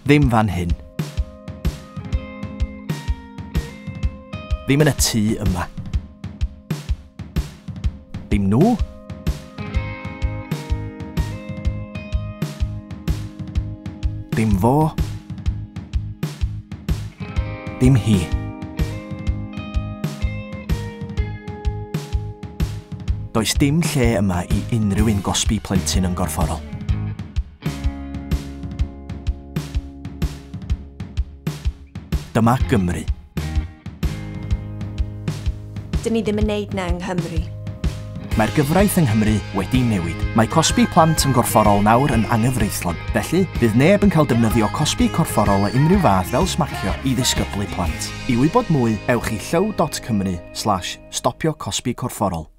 Ddim fan hyn. Ddim yn y tŷ yma. Ddim nhw. Ddim fo. Ddim hi. Does dim lle yma i unrhyw un gosbi plentyn yn gorfforol. Dyma Gymru. Dyn ni ddim yn neud na yng Nghymru. Mae'r gyfraith yng Nghymru wedi newid. Mae cosbi plant yn gorfforol nawr yn anghyfreithlon. Felly, bydd neb yn cael defnyddio cosbi corfforol o unrhyw fath fel smacio i ddisgyblu plant. I wybod mwy, ewch i llaw.cymru/stopio cosbi corfforol.